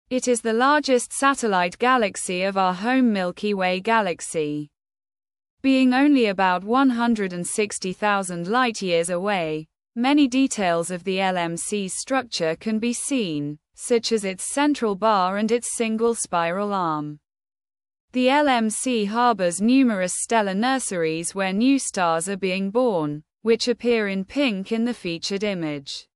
It is the largest satellite galaxy of our home Milky Way Galaxy. Being only about 160,000 light-years away, many details of the LMC's structure can be seen, such as its central bar and its single spiral arm. The LMC harbors numerous stellar nurseries where new stars are being born, which appear in pink in the featured image.